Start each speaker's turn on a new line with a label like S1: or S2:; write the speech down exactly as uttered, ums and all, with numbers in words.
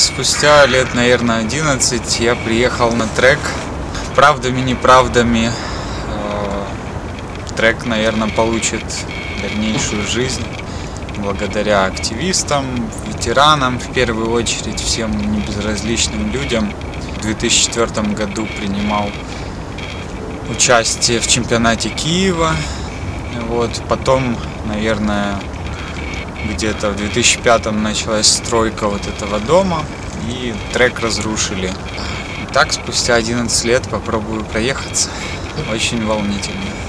S1: спустя лет, наверное, одиннадцать я приехал на трек. Правдами-неправдами трек, наверное, получит дальнейшую жизнь благодаря активистам, ветеранам, в первую очередь, всем небезразличным людям. В две тысячи четвёртом году принимал участие в чемпионате Киева. Вот. Потом, наверное, где-то в две тысячи пятом началась стройка вот этого дома, и трек разрушили. И так, спустя одиннадцать лет попробую проехаться. Очень волнительно.